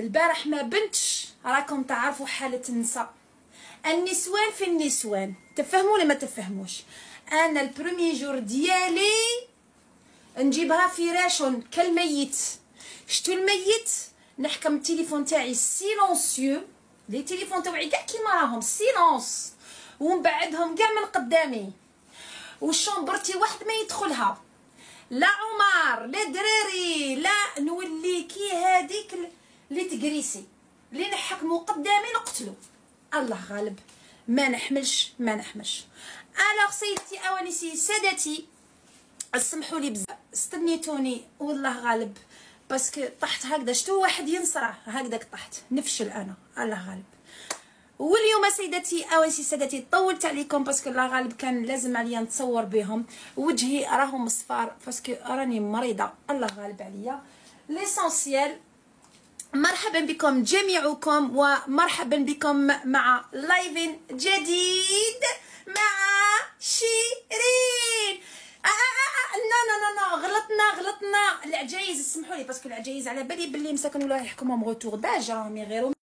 البارح ما بنتش، راكم تعرفوا حالة النساء، النسوان في النسوان، تفهموا ولا ما تفهموش؟ انا البروميي جور ديالي نجيبها فراش كالميت. شتو الميت؟ نحكم التليفون تاعي سيلونسيو، لي تليفون تاعي كاع كيما راهم سيلونس، ونبعدهم كاع من قدامي، وشومبرتي واحد ما يدخلها، لا عمر لا دراري، لا نولي كي هذيك اللي تقريسي، اللي نحكموا قدامي نقتلو. الله غالب، ما نحملش. الوغ سيدتي اوانسي سادتي، اسمحوا لي بزاف استنيتوني، والله غالب باسكو طحت هكذا، شتو واحد ينصرع هكذاك طحت نفشل انا، الله غالب. واليوم سيداتي اوانسي سادتي طولت عليكم باسكو الله غالب كان لازم عليا نتصور بهم، وجهي راهم صفار باسكو راني مريضه، الله غالب عليا. ليسونسيال، مرحبا بكم جميعكم، ومرحبا بكم مع لايف جديد مع شيرين. لا غلطنا العجايز، اسمحوا لي باسكو العجايز على بالي بلي مساكن ولا يحكمهم غوتور داج، راهم يغيروا